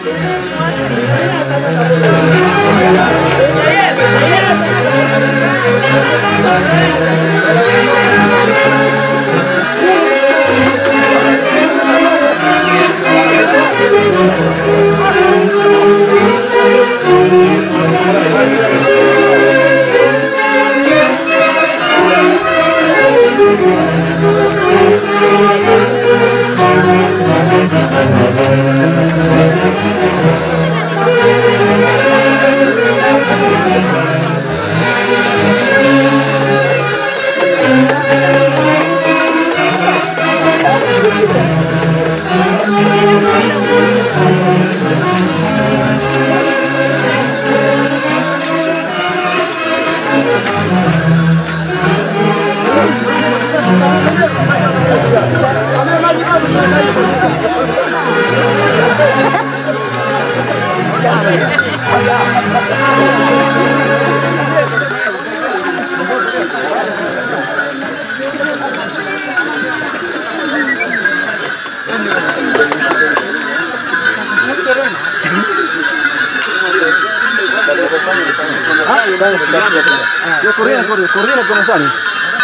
Corriera con los años.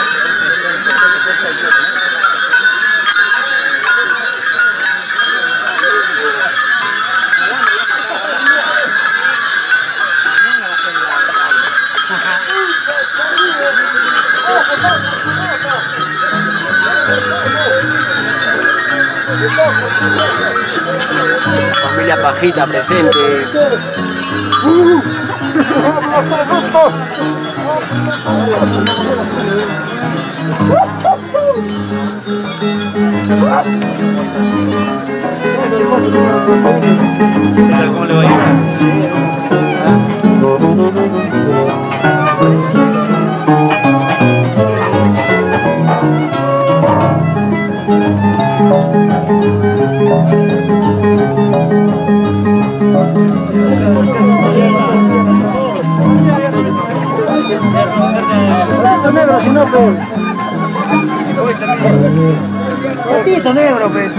Familia Pajita presente. ¿Cómo le va a ir? Negro, si no, pues. Ratito negro, pues.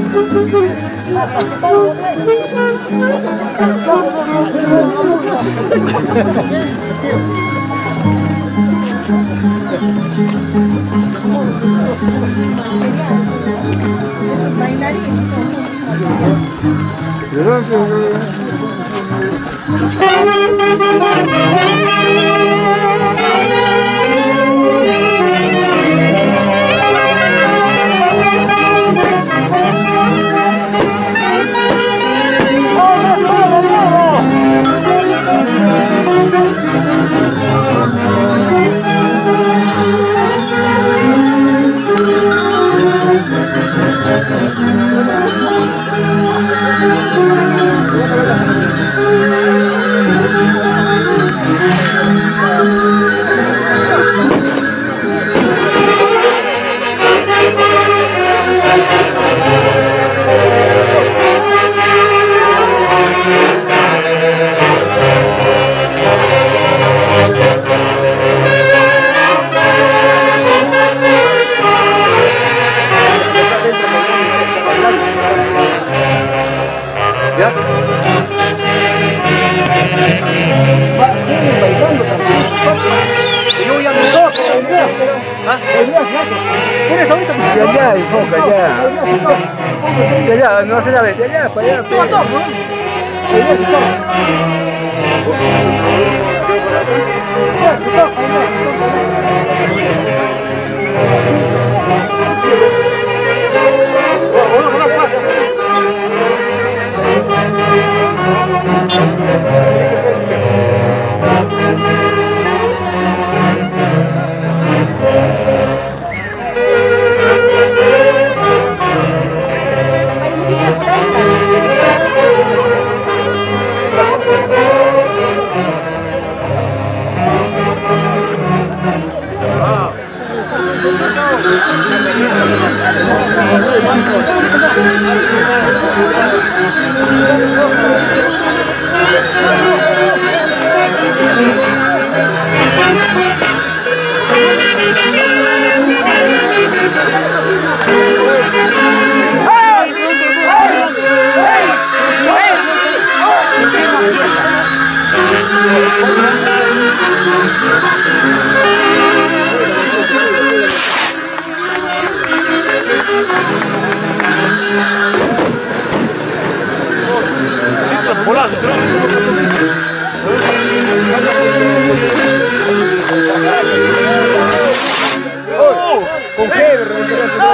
allá, no se la ve, de allá para allá. Todo, todo, ¿no? Con fiebre.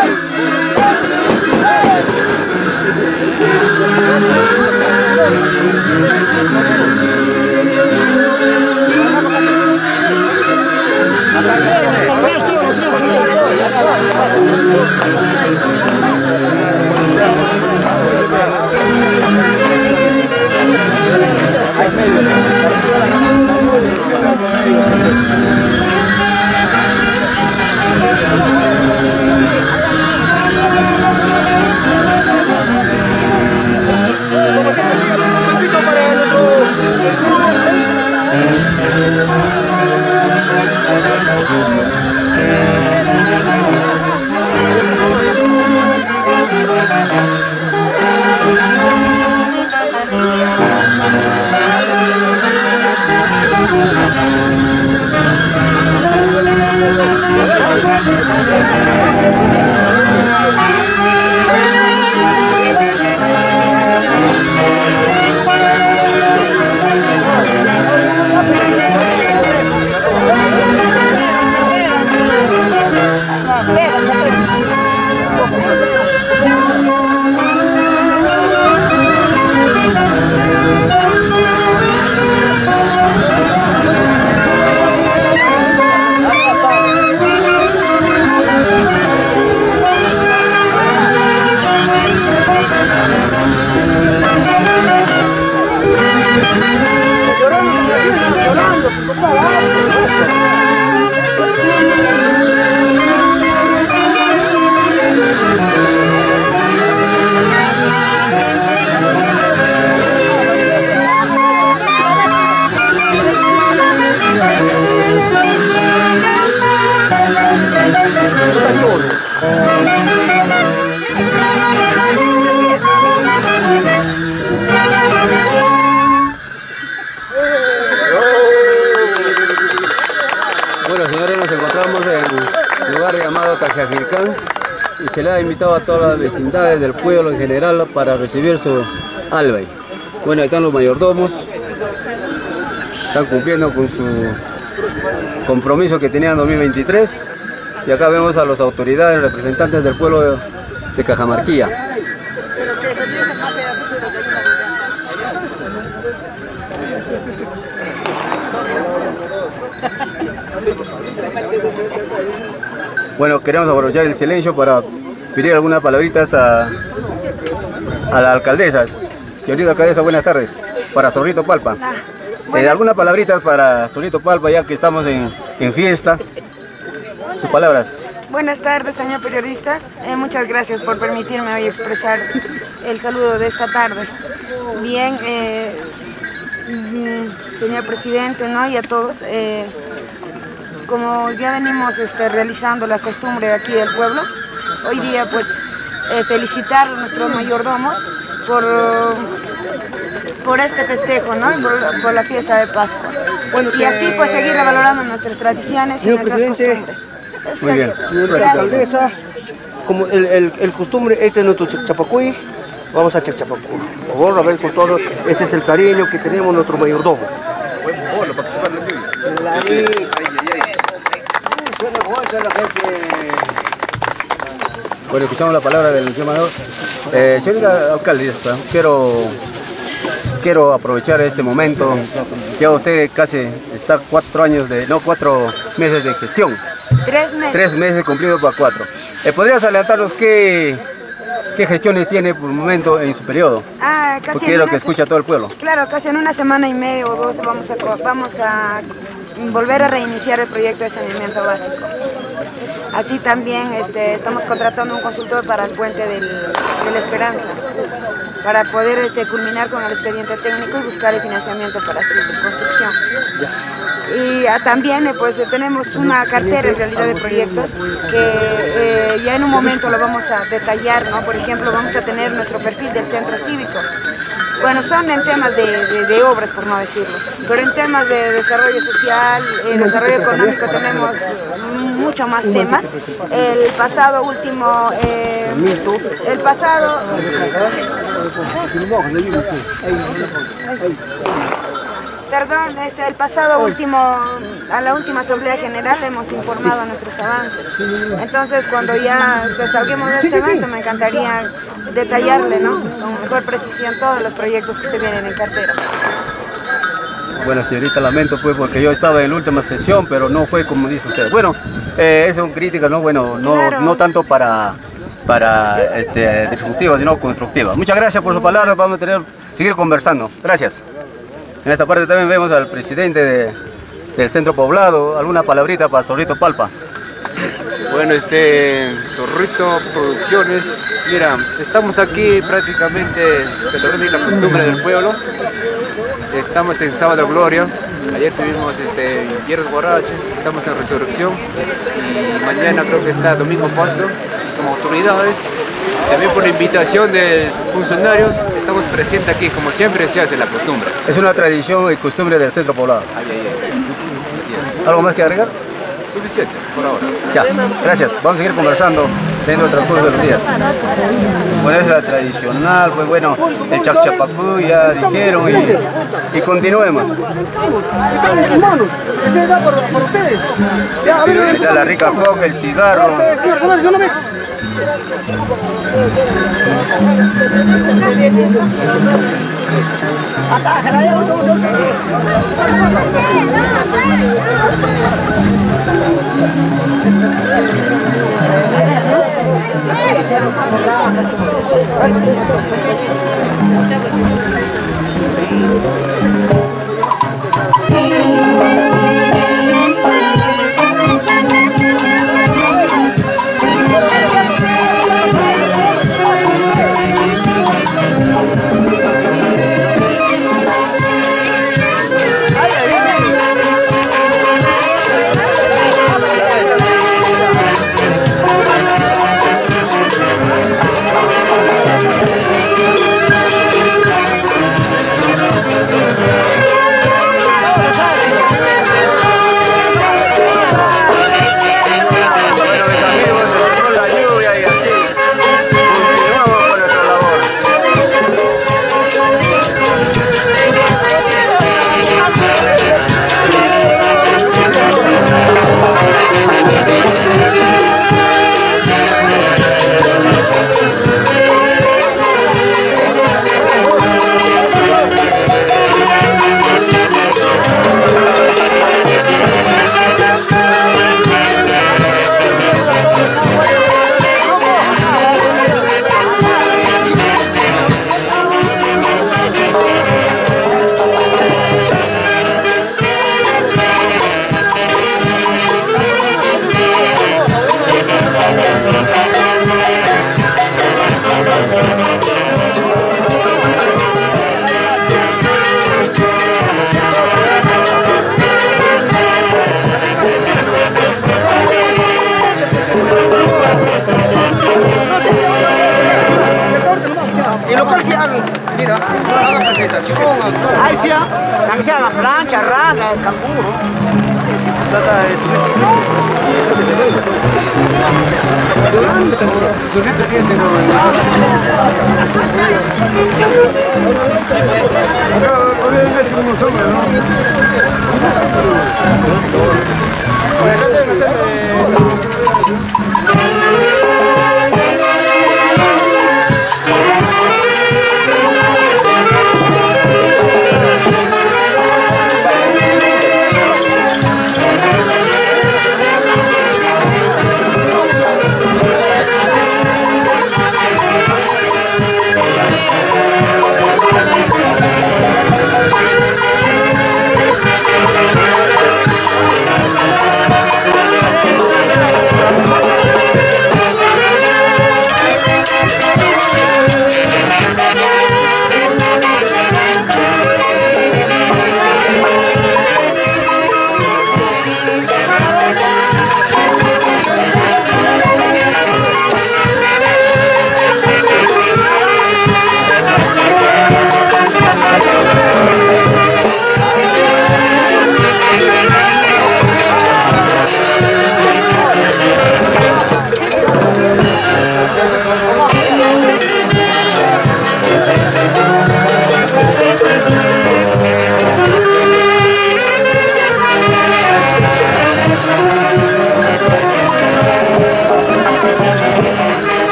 Bueno, señores, nos encontramos en un lugar llamado Tajajircán y se le ha invitado a todas las vecindades del pueblo en general para recibir su albay. Bueno, ahí están los mayordomos, están cumpliendo con su compromiso que tenían en 2023 y acá vemos a las autoridades, representantes del pueblo de Cajamarquilla. Bueno, queremos aprovechar el silencio para pedir algunas palabritas a la alcaldesa. Señorita alcaldesa, buenas tardes. Para Zorrito Palpa. Algunas palabritas para Zorrito Palpa, ya que estamos en fiesta. Sus palabras. Buenas tardes, señor periodista. Muchas gracias por permitirme hoy expresar el saludo de esta tarde. Bien, señor presidente, ¿no? Y a todos. Como ya venimos realizando la costumbre aquí del pueblo, hoy día pues felicitar a nuestros mayordomos por este festejo, ¿no? Por la fiesta de Pascua. Bueno, y así pues seguir revalorando nuestras tradiciones y nuestras costumbres. Muy bien. Señora alcaldesa, como el costumbre, este es nuestro Chachapacuy, vamos a Chachapacuy. Por favor, a ver con todo, ese es el cariño que tenemos nuestro mayordomo. Bueno, escuchamos la palabra del señor mayor. Señorita alcaldesa, quiero aprovechar este momento. Ya usted casi está 4 meses de gestión. 3 meses. 3 meses cumplidos para 4. ¿Podrías adelantarnos qué gestiones tiene por el momento en su periodo? Casi porque quiero que escuche a todo el pueblo. Claro, casi en 1 semana y media o 2 vamos a volver a reiniciar el proyecto de saneamiento básico. Así también estamos contratando un consultor para el puente de la Esperanza, para poder culminar con el expediente técnico y buscar el financiamiento para su construcción. Y también pues tenemos una cartera en realidad de proyectos que ya en un momento lo vamos a detallar, ¿no? Por ejemplo, vamos a tener nuestro perfil del centro cívico. Bueno, son en temas de obras, por no decirlo, pero en temas de desarrollo social, desarrollo económico tenemos mucho más temas. El pasado Perdón, el pasado a la última Asamblea General hemos informado nuestros avances. Entonces, cuando ya salgamos de este evento, me encantaría detallarle, ¿no?, con mejor precisión todos los proyectos que se vienen en cartera. Bueno, señorita, lamento pues porque yo estaba en la última sesión, pero no fue como dice usted. Bueno, es una crítica, ¿no? Bueno, Claro. no tanto para destructiva, sino constructiva. Muchas gracias por su palabra, vamos a seguir conversando. Gracias. En esta parte también vemos al presidente del centro poblado. ¿Alguna palabrita para Zorrito Palpa? Bueno, Zorrito Producciones, mira, estamos aquí prácticamente celebrando la costumbre del pueblo. Estamos en Sábado Gloria, ayer tuvimos Viernes Borracho, estamos en Resurrección y mañana creo que está Domingo Pascua como autoridades. También por invitación de funcionarios estamos presentes aquí, como siempre se hace la costumbre. Es una tradición y costumbre del centro poblado. Así es. ¿Algo más que agregar? Suficiente, por ahora. Ya, gracias. Vamos a seguir conversando dentro del transcurso de los días. Bueno, es la tradicional, pues bueno, el chacchapacú ya dijeron y continuemos. Está la rica coca, el cigarro. Ahí sí, la sea la plancha, raga, es canguro.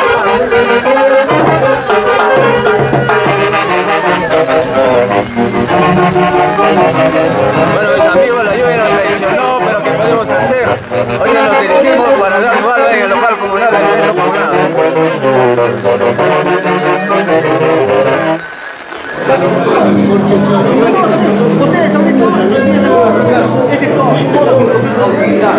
Bueno, mis amigos, la lluvia nos traicionó, pero ¿qué podemos hacer? Hoy nos dirigimos para dar balda en el local comunal de Centro Poblado. Ustedes ahorita empiezan a masticar ese todo lo que es autoridad.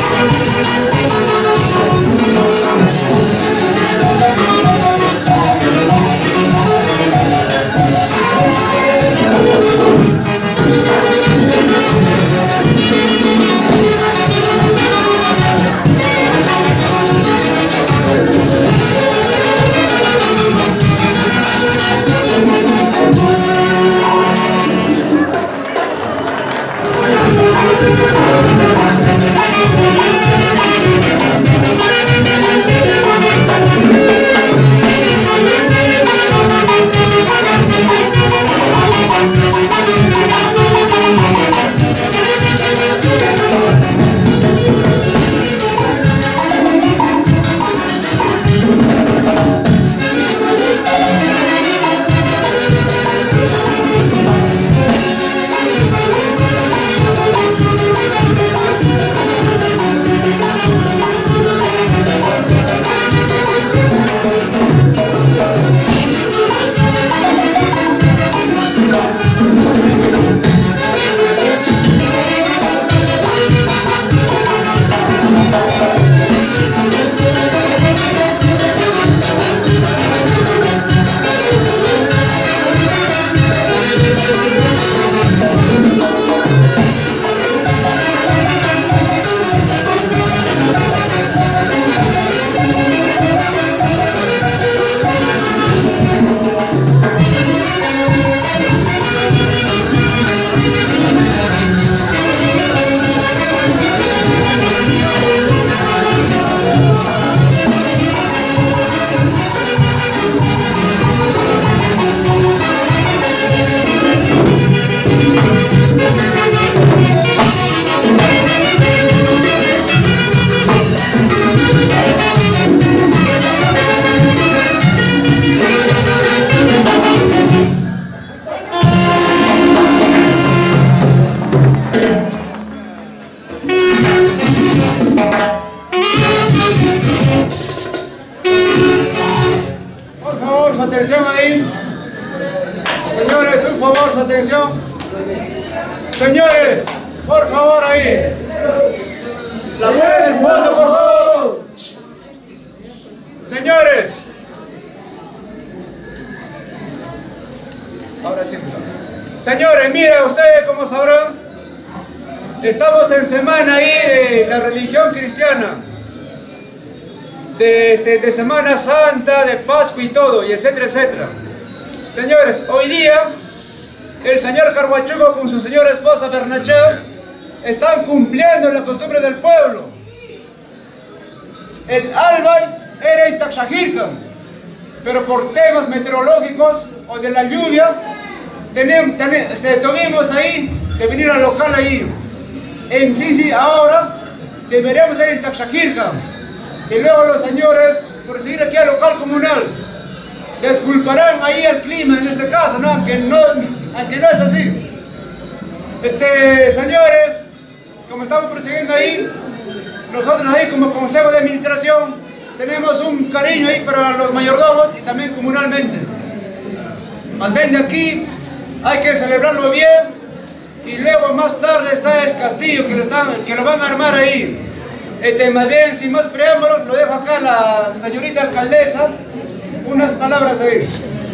atención ahí. Señores, un favor, su atención. Señores, por favor ahí. La mujer del fondo, por favor. Señores. Ahora sí. Señores, miren ustedes como sabrán, estamos en semana ahí de la religión cristiana. De Semana Santa, de Pascua y todo, y etcétera, etcétera. Señores, hoy día el señor Carhuachuco con su señora esposa Bernachel están cumpliendo la costumbre del pueblo. El Albay era en Taxajircan, pero por temas meteorológicos o de la lluvia tuvimos ahí de venir al local ahí. En sí, ahora deberíamos ir en Taxajircan. Y luego los señores, por seguir aquí al local comunal, disculparán ahí el clima en este caso, ¿no? Aunque no es así. Señores, como estamos prosiguiendo ahí, nosotros ahí como Consejo de Administración tenemos un cariño ahí para los mayordomos y también comunalmente. Más bien de aquí hay que celebrarlo bien y luego más tarde está el castillo que lo van a armar ahí. Más bien, sin más preámbulos, lo dejo acá a la señorita alcaldesa, unas palabras ahí.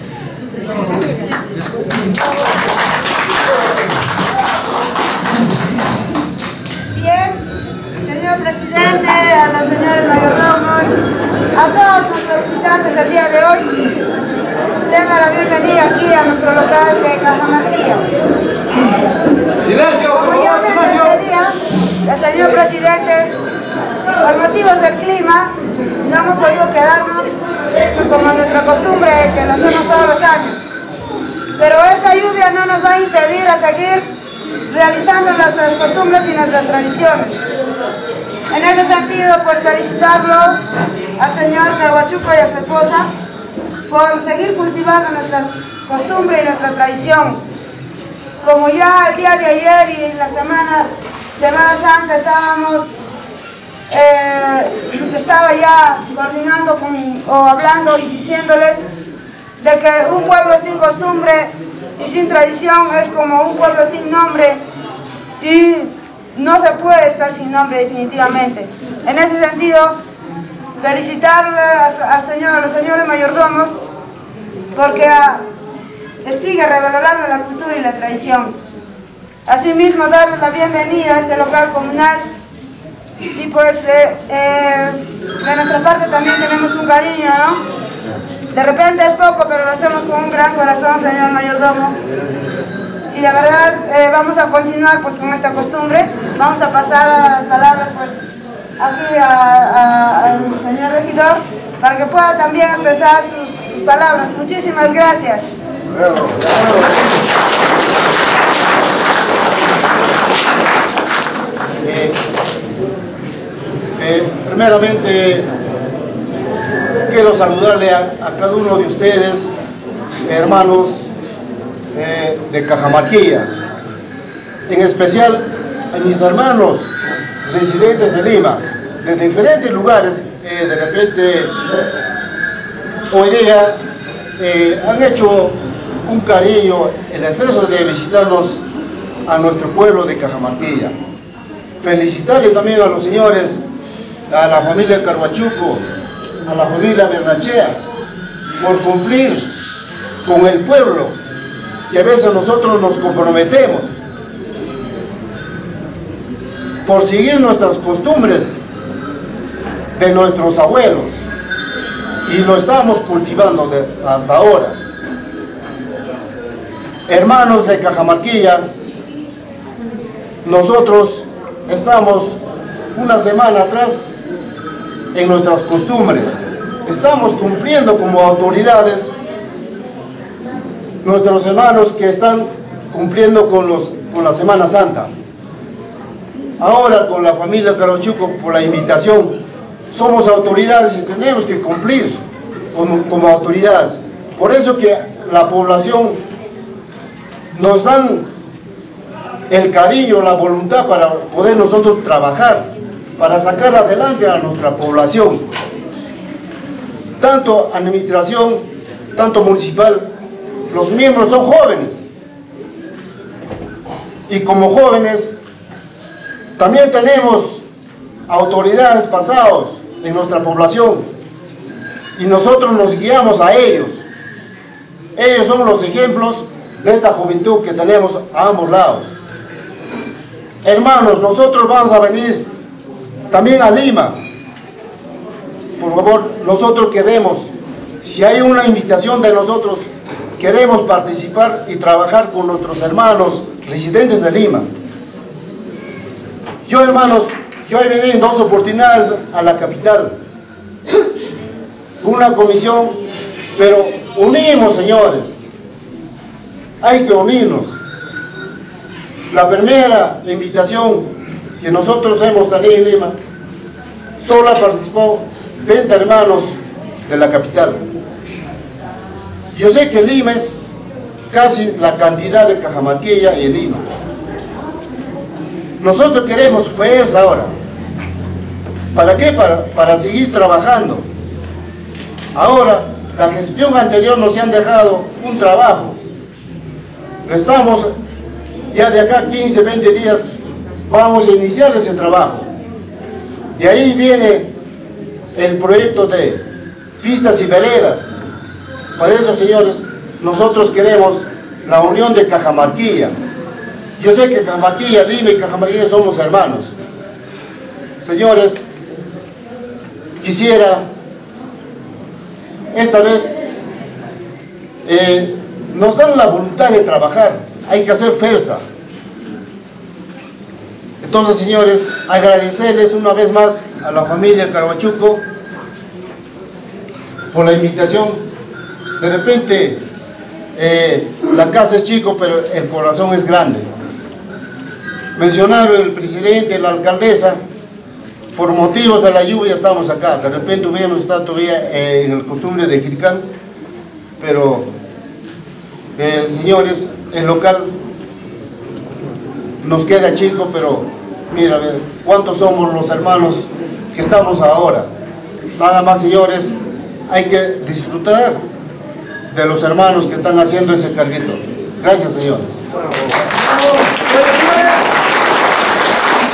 Bien, señor presidente, a los señores mayordomos, a todos nuestros visitantes el día de hoy, tengan la bienvenida aquí a nuestro local de Cajamarquilla. Como ya ven este día, el señor presidente, por motivos del clima, no hemos podido quedarnos como nuestra costumbre que lo hacemos todos los años. Pero esta lluvia no nos va a impedir a seguir realizando nuestras costumbres y nuestras tradiciones. En ese sentido, pues felicitarlo al señor Carhuachuco y a su esposa por seguir cultivando nuestras costumbres y nuestra tradición. Como ya el día de ayer y en la Semana Santa estaba ya coordinando o hablando y diciéndoles de que un pueblo sin costumbre y sin tradición es como un pueblo sin nombre, y no se puede estar sin nombre definitivamente. En ese sentido, felicitarle a los señores mayordomos porque sigue revalorando la cultura y la tradición. Asimismo, darles la bienvenida a este local comunal y pues de nuestra parte también tenemos un cariño, ¿no? De repente es poco, pero lo hacemos con un gran corazón, señor mayordomo. Y la verdad vamos a continuar pues con esta costumbre. Vamos a pasar a las palabras pues aquí al señor regidor para que pueda también expresar sus palabras. Muchísimas gracias. Primeramente quiero saludarle a cada uno de ustedes, hermanos de Cajamarquilla, en especial a mis hermanos residentes de Lima, de diferentes lugares. De repente hoy día han hecho un cariño, el esfuerzo de visitarnos a nuestro pueblo de Cajamarquilla. Felicitarle también a los señores, a la familia Carhuachuco, a la familia Bernachea, por cumplir con el pueblo, y a veces nosotros nos comprometemos por seguir nuestras costumbres de nuestros abuelos, y lo estamos cultivando hasta ahora. Hermanos de Cajamarquilla, nosotros estamos una semana atrás en nuestras costumbres. Estamos cumpliendo como autoridades nuestros hermanos que están cumpliendo con la Semana Santa. Ahora con la familia Carhuachuco, por la invitación, somos autoridades y tenemos que cumplir como autoridades. Por eso que la población nos dan el cariño, la voluntad para poder nosotros trabajar, para sacar adelante a nuestra población. Tanto administración, tanto municipal, los miembros son jóvenes. Y como jóvenes, también tenemos autoridades pasadas en nuestra población. Y nosotros nos guiamos a ellos. Ellos son los ejemplos de esta juventud que tenemos a ambos lados. Hermanos, nosotros vamos a venir también a Lima. Por favor, nosotros queremos, si hay una invitación de nosotros, queremos participar y trabajar con nuestros hermanos residentes de Lima. Yo, hermanos, yo he venido en 2 oportunidades a la capital, una comisión, pero unimos, señores, hay que unirnos. La primera invitación que nosotros hemos tenido en Lima, solo participó 20 hermanos de la capital. Yo sé que Lima es casi la cantidad de Cajamarquilla y Lima. Nosotros queremos fuerza ahora. ¿Para qué? Para seguir trabajando. Ahora, la gestión anterior nos han dejado un trabajo. Estamos ya de acá 15, 20 días, vamos a iniciar ese trabajo. De ahí viene el proyecto de pistas y veredas. Por eso, señores, nosotros queremos la unión de Cajamarquilla. Yo sé que Cajamarquilla, Lima y Cajamarquilla somos hermanos. Señores, quisiera, esta vez, nos dan la voluntad de trabajar. Hay que hacer fuerza. Entonces, señores, agradecerles una vez más a la familia Carhuachuco por la invitación. De repente, la casa es chico, pero el corazón es grande. Mencionaron el presidente, la alcaldesa, por motivos de la lluvia estamos acá. De repente hubiéramos estado todavía en el costumbre de Jiricán, pero, señores, el local nos queda chico, pero mira, cuántos somos los hermanos que estamos ahora. Nada más, señores, hay que disfrutar de los hermanos que están haciendo ese carguito. Gracias, señores.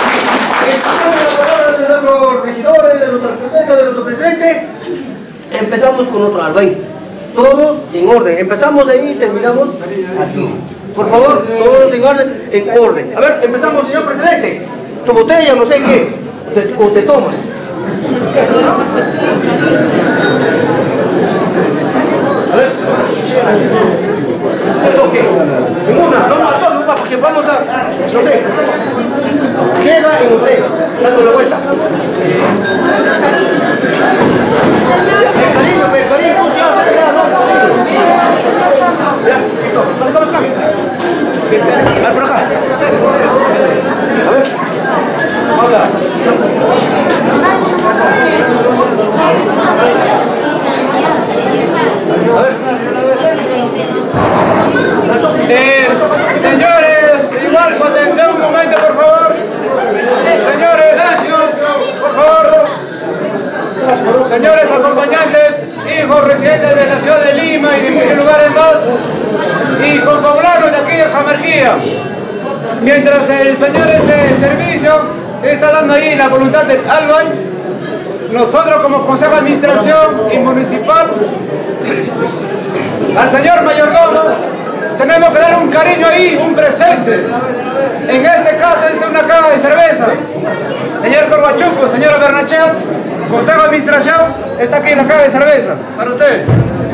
escuchando las palabras de nuestros regidores, de nuestra alcaldesa, de nuestro presidente, empezamos con otro albañil. Todos en orden. Empezamos de ahí y terminamos aquí. Por favor, todos en orden. A ver, empezamos, señor presidente. Tu botella, no sé qué. O te tomas. A ver. Ok. En una, no, porque vamos a. No sé. Queda en usted. Dando la vuelta. Cariño, ya, listo. Vamos acá. A ver, por acá. A ver. Hola. A ver. Señores, igual su atención un momento, por favor. Señores, por favor. Señores acompañantes, hijos residentes de la ciudad de Lima y de muchos lugares más, y confabulados de aquí de Cajamarquilla. Mientras el señor servicio está dando ahí la voluntad del albañil, nosotros como Consejo de Administración y Municipal, al señor mayordomo, tenemos que darle un cariño ahí, un presente. En este caso es una caja de cerveza. Señor Corbachuco, señora Bernachea, Consejo de Administración, está aquí la caja de cerveza, para ustedes.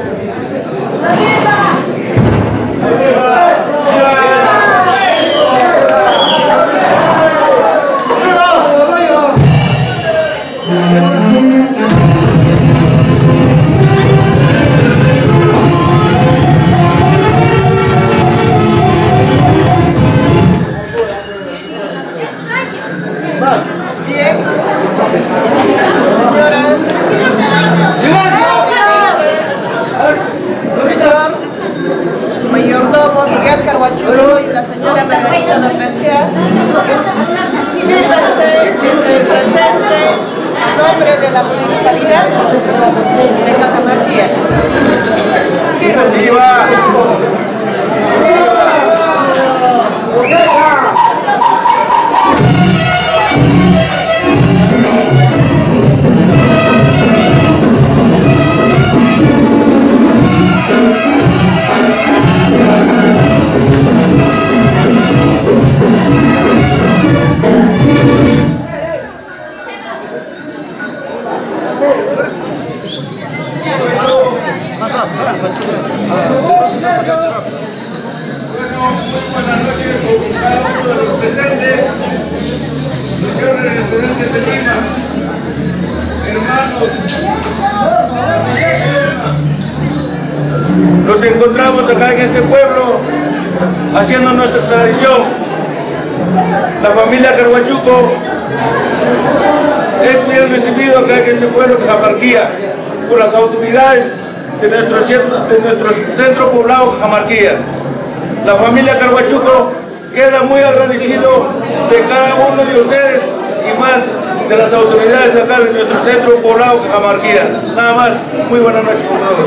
Mayordomo Miguel Carhuachuró y la señora Margarita Bernachea, presente a nombre de la municipalidad de Cajamarquilla. Buenas noches con cada uno de los presentes, señores residentes de Lima, hermanos. Nos encontramos acá en este pueblo haciendo nuestra tradición. La familia Carhuachuco es bien recibido acá en este pueblo de Cajamarquilla por las autoridades de nuestro centro poblado Cajamarquilla. La familia Carhuachuco queda muy agradecido de cada uno de ustedes y más de las autoridades de acá de nuestro centro poblado Cajamarquilla. Nada más, muy buenas noches con todos.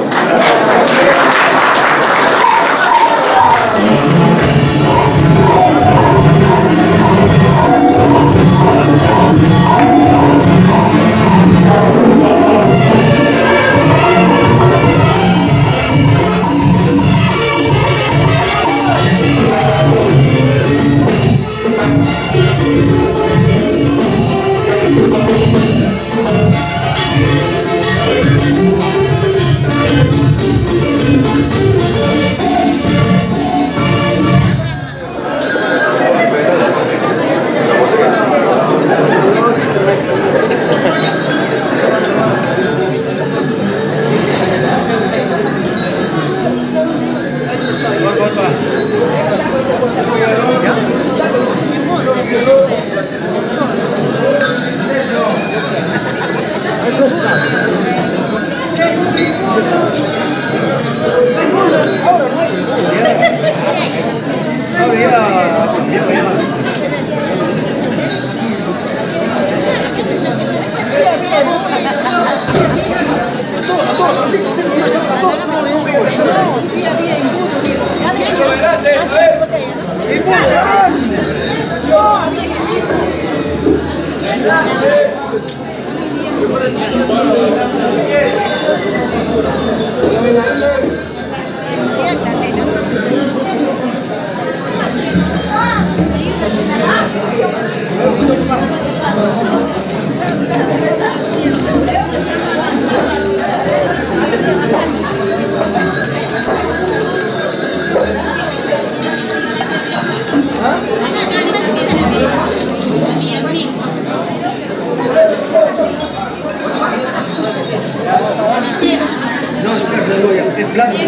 plato.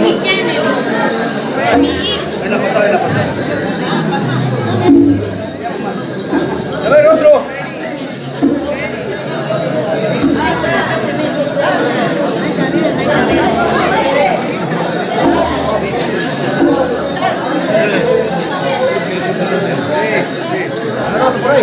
En la pasada, en la pasada. A ver, otro. Por ahí.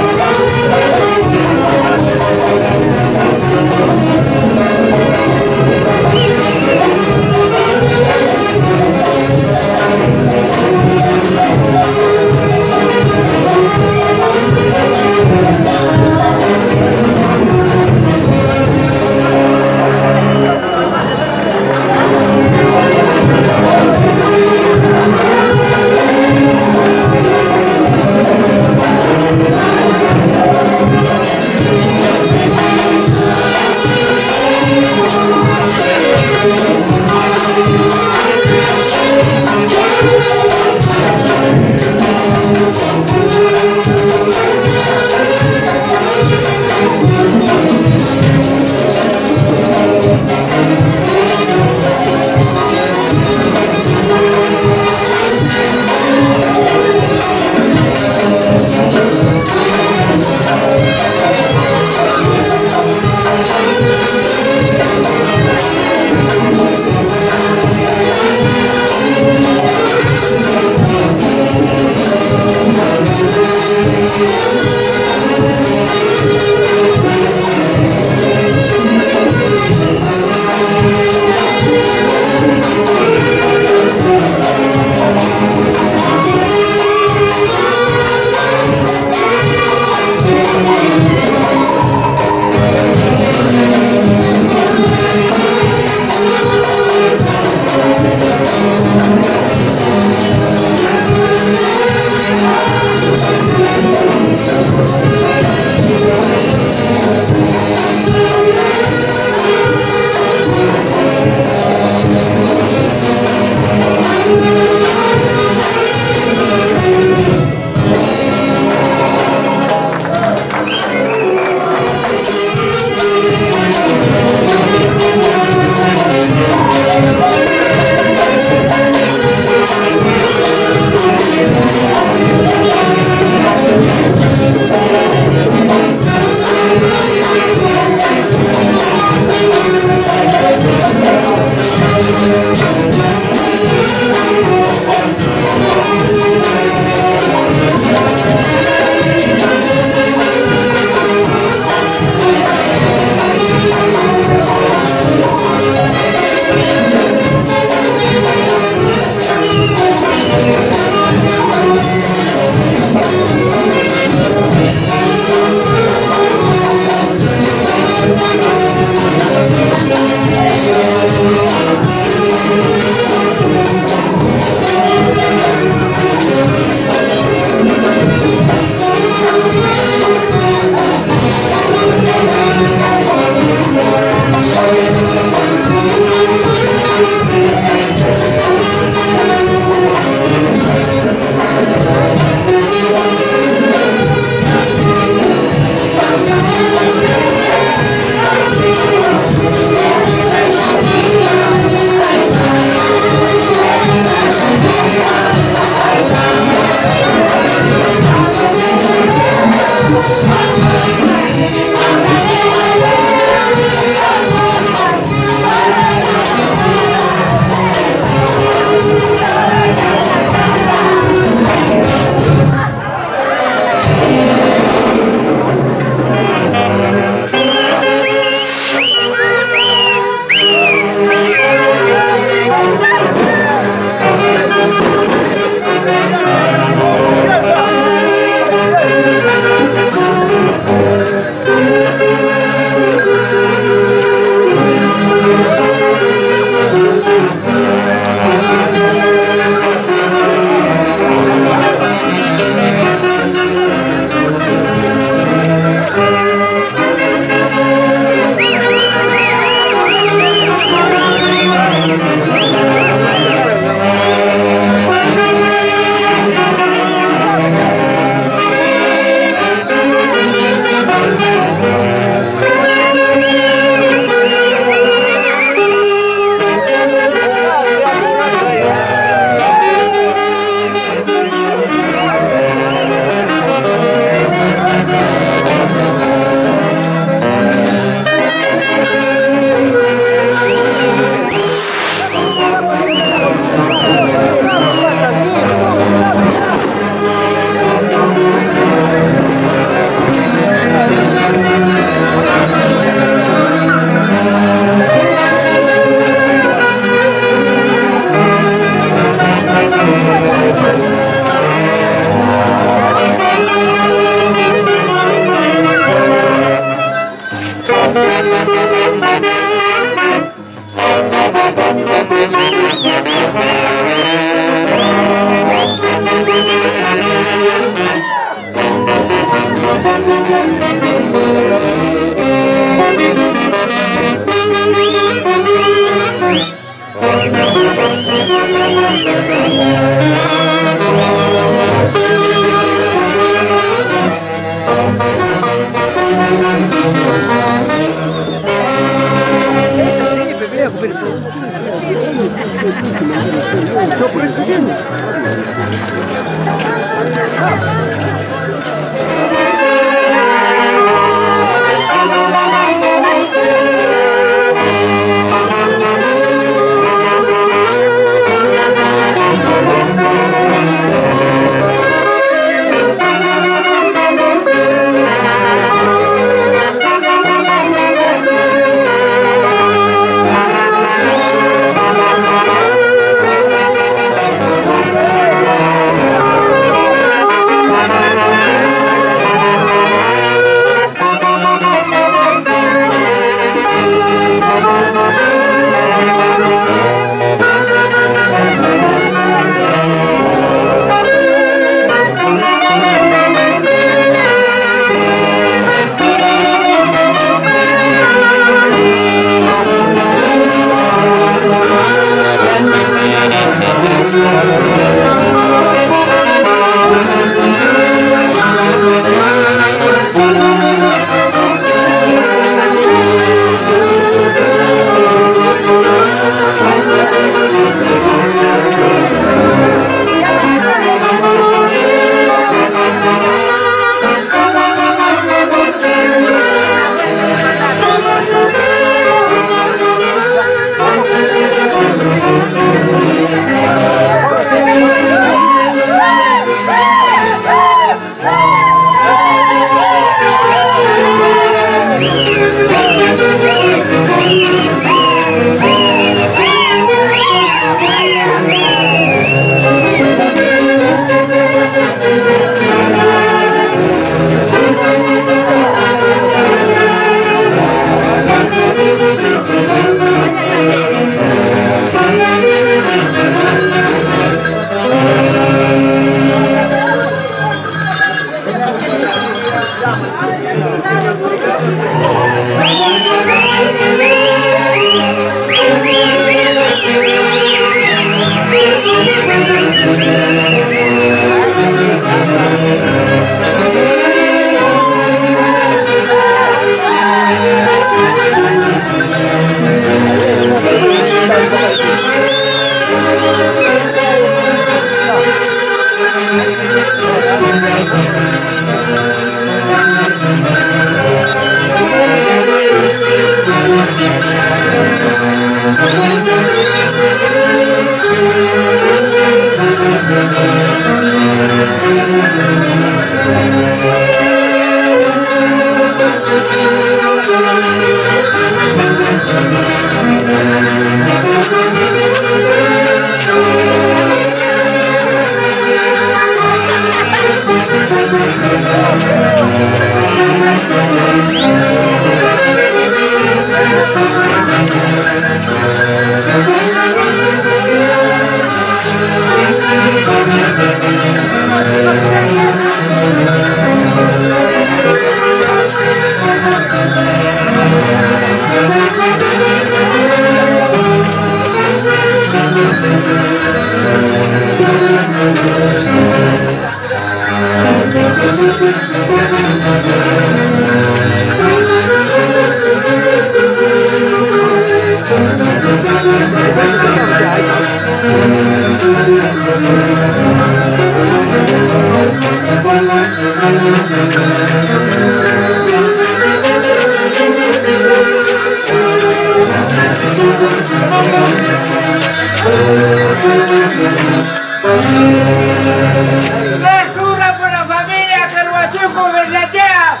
¡Mesura por la familia Carhuachuco Berlachea!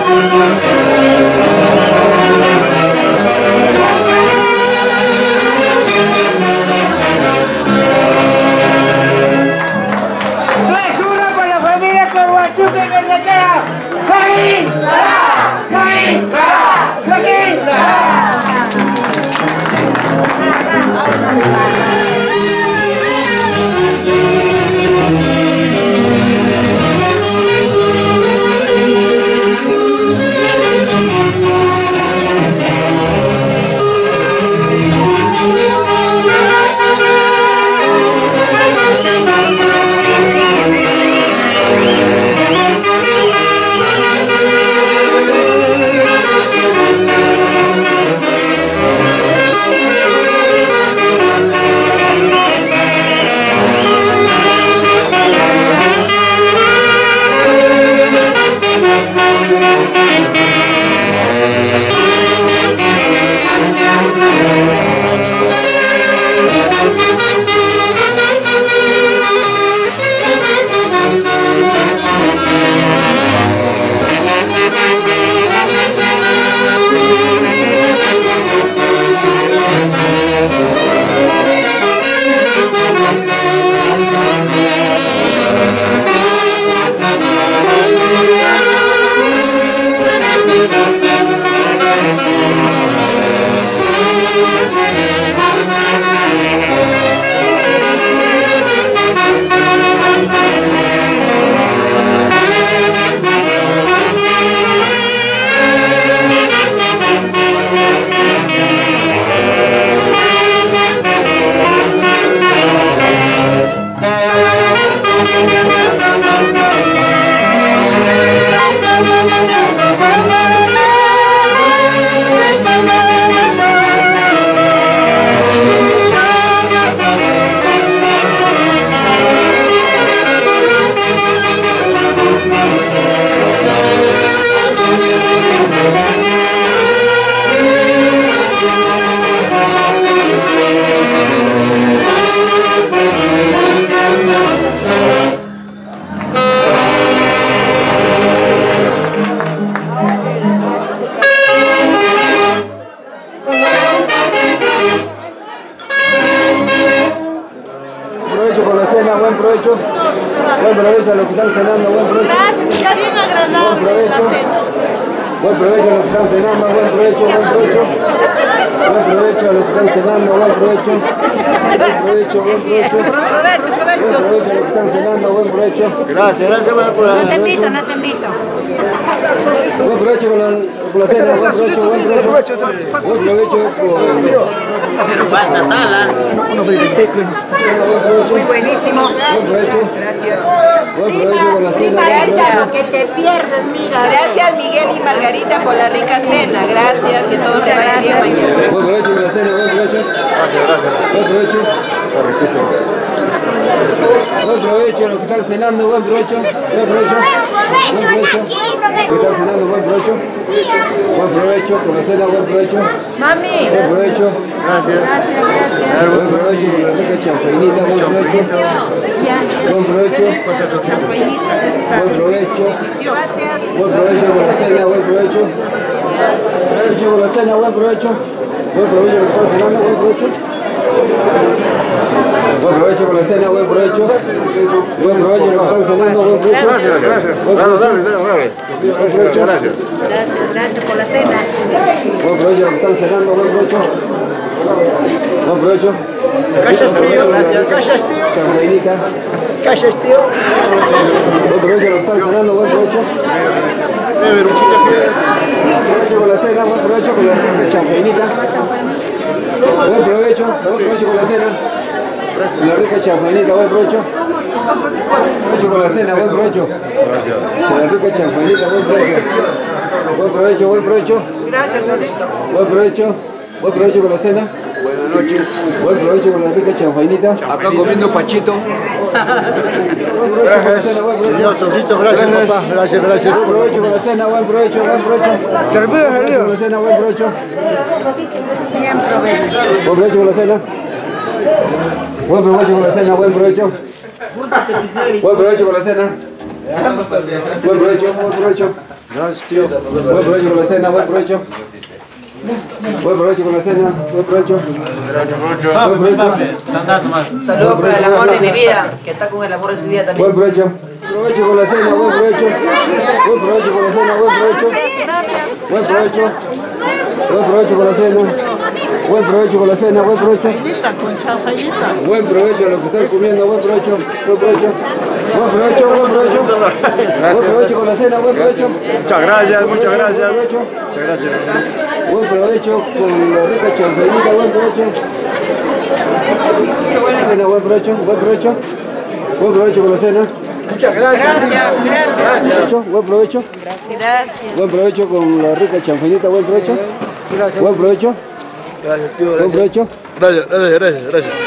Buen provecho a los que están cenando, buen provecho. Gracias, está bien agradable la cena. Buen provecho a los que están cenando, buen provecho, buen provecho. Buen provecho a los que están cenando, buen provecho. Buen provecho, buen provecho. Provecho. Buen provecho a los que están cenando, buen provecho. Gracias, por la... No te invito. Buen provecho con la cena, buen provecho. Buen provecho con... Pero falta sala. Muy buenísimo. Buen provecho. Gracias. Buen provecho con la cena. Gracias, que te pierdes, mira. Gracias Miguel y Margarita por la rica cena. Gracias, que todo te vaya bien mañana. Buen provecho con la cena, buen provecho. Buen provecho. Buen provecho a los que están cenando, buen provecho. Buen provecho. Buen provecho. Los que están cenando, buen provecho. Buen provecho con la cena, buen provecho. Mami. Buen provecho. Gracias. Buen provecho con la rica chanfainita, buen provecho. Buen provecho. Buen provecho. Buen provecho con la cena, buen provecho. Buen provecho con la cena, buen provecho. Buen provecho los que están cenando, buen provecho. Buen provecho con la cena, buen provecho. Buen provecho los que están cenando, buen provecho. Gracias. Gracias. Gracias por la cena. Buen provecho los que están cenando, buen provecho. Buen provecho. Gracias, tío. Gracias, tío. Chanfainita. Gracias, tío. Buen provecho los que están cenando, buen provecho. Buen provecho con la cena, buen provecho con la chanfainita. Buen provecho con la cena. Con la rica chanfainita, buen provecho. Buen provecho con la cena, buen provecho. Gracias. Con la rica chanfainita, buen provecho. Buen provecho, buen provecho. Gracias, Adito. Buen provecho con la cena. Buenas noches. Buen provecho con la rica chanfainita. Acá comiendo pachito. Gracias. Señor Zorrito, gracias, papá. Gracias. Buen provecho con la cena, buen provecho. Termino con la cena, buen provecho. Buen provecho con la cena. Buen provecho con la cena, buen provecho. Buen provecho con la cena. Buen provecho. Gracias, tío. Buen provecho con la cena, buen provecho. Buen provecho con la cena, buen provecho. Buen provecho. Saludos para el amor de mi vida, que está con el amor de su vida también. Buen provecho. Provecho con la cena, buen provecho. Buen provecho con la cena, buen provecho. Buen provecho. Buen provecho con la cena. Buen provecho con la cena, buen provecho. Buen provecho a lo que están comiendo, buen provecho. Buen provecho. Buen provecho, buen provecho. Buen provecho con la cena, buen provecho. Muchas gracias, muchas gracias. Muchas gracias. Buen provecho con la rica chanfleñita, buen provecho. Cena, buen provecho, buen provecho. Buen provecho con la cena. Muchas gracias. Gracias. Buen provecho. Gracias. Buen provecho con la rica chanfleñita, buen provecho. Gracias. Buen provecho. Gracias, tío. Buen provecho. Gracias, gracias, gracias.